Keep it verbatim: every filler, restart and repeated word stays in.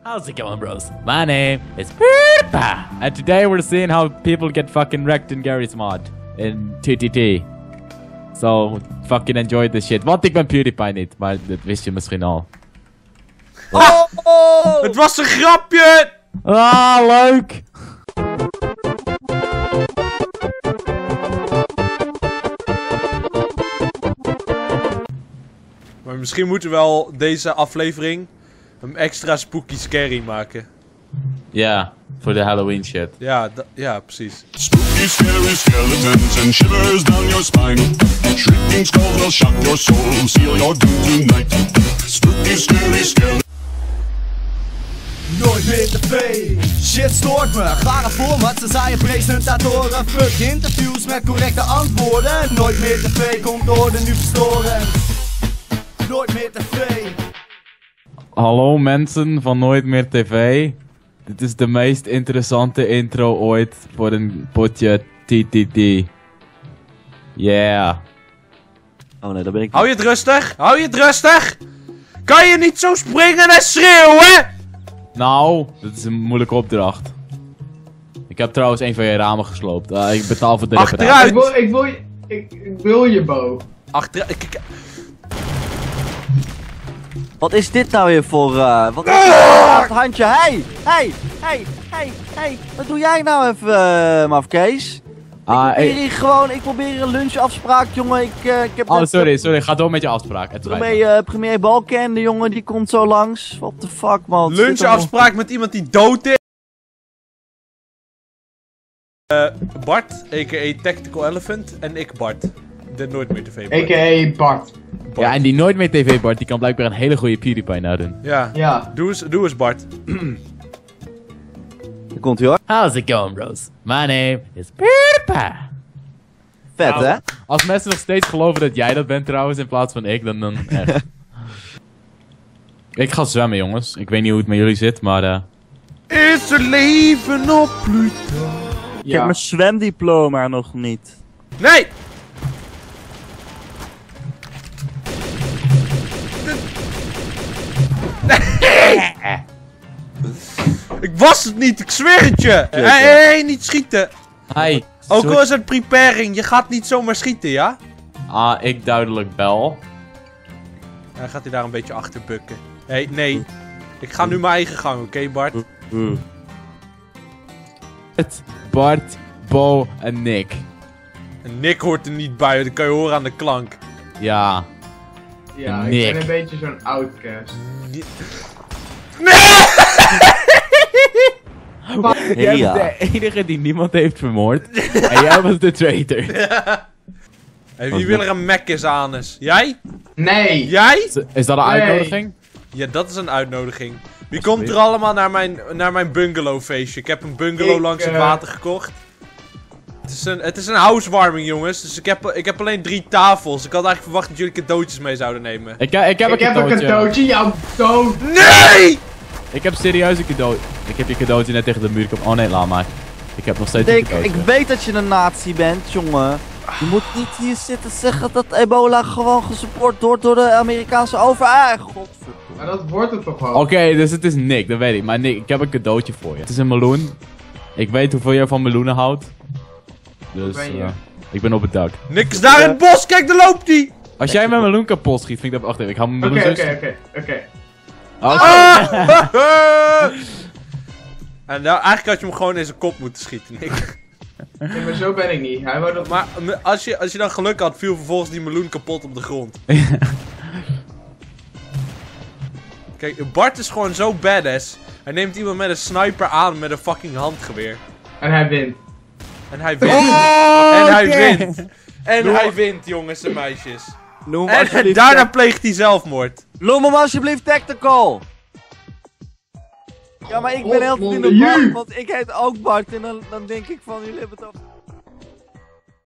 How's it going, bros? My name is PewDiePie, and today we're seeing how people get fucking wrecked in Garry's mod in T T T. So, fucking enjoy this shit. Want ik ben PewDiePie niet, maar dat wist je misschien al. Oh! oh! Het was een grapje! Ah, leuk! Maar misschien moeten we wel deze aflevering een extra spooky scary maken. Ja, voor de Halloween shit. Ja, ja, precies. Spooky scary skeletons and shivers down your spine. Shrieking skulls will shock your soul, seal your doom tonight. Spooky scary skeletons. Nooit meer tv, shit stoort me, gare format, ze zijn presentatoren. Fuck interviews met correcte antwoorden. Nooit meer tv komt door de nu verstoren. Nooit meer tv. Hallo mensen van Nooit meer tv. Dit is de meest interessante intro ooit voor een potje T T T. Yeah. Oh nee, daar ben ik. Hou je het rustig? Hou je het rustig? Kan je niet zo springen en schreeuwen? Nou, dat is een moeilijke opdracht. Ik heb trouwens een van je ramen gesloopt. Uh, ik betaal voor de reparatie. Achteruit! Ik wil, ik wil, je, ik, ik wil je, Bo. Achteruit. Ik- Wat is dit nou weer voor, uh, wat is dit voor een handje? Hey, hey, hey, hey, hey, wat doe jij nou even, uh, mafkees? Ah, Ik probeer hey. hier gewoon, ik probeer hier een lunchafspraak, jongen, ik, uh, ik heb Oh, net, sorry, sorry. Ga door met je afspraak. Het spijt me. Premier, uh, premier Balkende, jongen, die komt zo langs. What the fuck, man. Lunchafspraak met iemand die dood is. Uh, Bart, a k a. Tactical Elephant, en ik Bart. De Nooit meer tv Bart. A K A Bart. Ja, en die Nooit meer tv Bart, die kan blijkbaar een hele goede PewDiePie nou doen. Ja, Ja. doe eens, doe eens Bart. Daar komt hij hoor. How's it going, bros? My name is PewDiePie. Vet, Nou, hè? Als mensen nog steeds geloven dat jij dat bent trouwens, in plaats van ik, dan, dan echt. Ik ga zwemmen, jongens. Ik weet niet hoe het met jullie zit, maar eh... Is er leven op Pluto? Ik heb mijn zwemdiploma nog niet. Nee! Nee! Ik was het niet, ik zweer het je! Hé, hé, hé, niet schieten! Hi. Ook Sorry. al is het preparing, je gaat niet zomaar schieten, ja? Ah, ik duidelijk wel. Dan gaat hij daar een beetje achter bukken. Hé, hey, nee. Ik ga nu mijn eigen gang, oké Bart? Het, Bart, Bo en Nick. En Nick hoort er niet bij, dat kan je horen aan de klank. Ja. Ja, ik Nick. ben een beetje zo'n outcast. Jij Ja. bent de enige die niemand heeft vermoord. En jij was de traitor. Hey, wie wil er een Mekis anus? Jij? Nee! Jij? Is, is dat een Nee. uitnodiging? Ja, dat is een uitnodiging. Wie komt er allemaal naar mijn, naar mijn bungalowfeestje? Ik heb een bungalow Ik, langs het eh, water gekocht. Het is een, het is een housewarming, jongens. Dus ik heb, ik heb alleen drie tafels. Ik had eigenlijk verwacht dat jullie cadeautjes mee zouden nemen. Ik, ik heb een Ik heb een cadeautje. cadeautje, jouw dood! Nee! Ik heb serieus een cadeau. Ik heb je cadeautje net tegen de muur gekomen. Oh nee, laat maar. Ik heb nog steeds een Dick, cadeautje. ik weet dat je een nazi bent, jongen. Je moet niet hier zitten zeggen dat ebola gewoon gesupport wordt door de Amerikaanse overheid. Godverdomme. Maar dat wordt het toch wel? Oké, dus het is Nick, dat weet ik. Maar Nick, ik heb een cadeautje voor je. Het is een meloen. Ik weet hoeveel jij van meloenen houdt. Dus, ben je? eh, ik ben op het dak. Niks is daar in het bos, kijk, daar loopt hij! Als jij mijn meloen kapot schiet, vind ik dat... Wacht even, ik hou mijn Oké, meloen oké, zo... oké, oké. Oh, Ah! En nou, eigenlijk had je hem gewoon in zijn kop moeten schieten, Nick. Nee, maar zo ben ik niet. Hij wou dat... Maar me- als je, als je dan geluk had, viel vervolgens die meloen kapot op de grond. Kijk, Bart is gewoon zo badass. Hij neemt iemand met een sniper aan met een fucking handgeweer. En hij wint. En hij wint. Oh, en hij oké. wint. En Doe- hij wint, jongens en meisjes. Noem En, alsjeblieft daarna pleegt hij zelfmoord. Noem hem alsjeblieft Tactical! Ja, maar ik ben heel God, veel in man, de de Bart, ju. want ik heet ook Bart en dan, dan denk ik van jullie hebben het over...